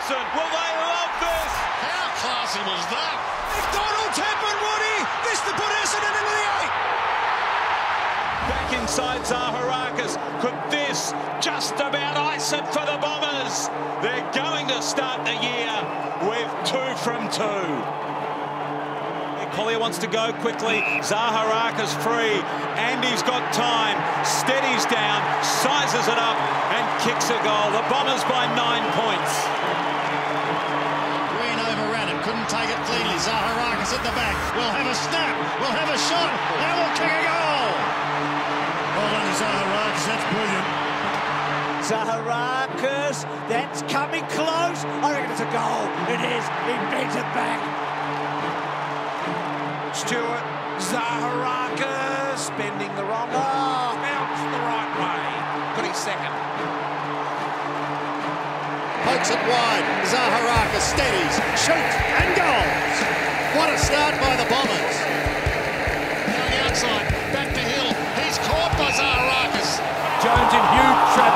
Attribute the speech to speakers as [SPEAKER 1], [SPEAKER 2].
[SPEAKER 1] Wilson. Will they love this?
[SPEAKER 2] How classy was that?
[SPEAKER 3] If Donald's happened, Woody, this to put Essendon into the 8.
[SPEAKER 1] Back inside Zaharakis. Could this just about ice it for the Bombers? They're going to start the year with 2 from 2. Collier wants to go quickly. Zaharakis free. And he's got time. Steadies down, sizes it up, and kicks a goal. The Bombers by 9 points.
[SPEAKER 2] Green overran it, couldn't take it cleanly. Zaharakis at the back. We'll have a snap. We'll have a shot. And we'll kick a goal. Well done, Zaharakis. That's brilliant.
[SPEAKER 4] Zaharakis, that's coming close. I reckon it's a goal. It is. He beats it back.
[SPEAKER 3] Stewart, Zaharakis, bending the wrong way. Bounced the right way. Got his second.
[SPEAKER 2] Pokes it wide. Zaharakis steadies, shoots, and goals. What a start by the Bombers. Young outside, back to Hill. He's caught by Zaharakis.
[SPEAKER 4] Jones in huge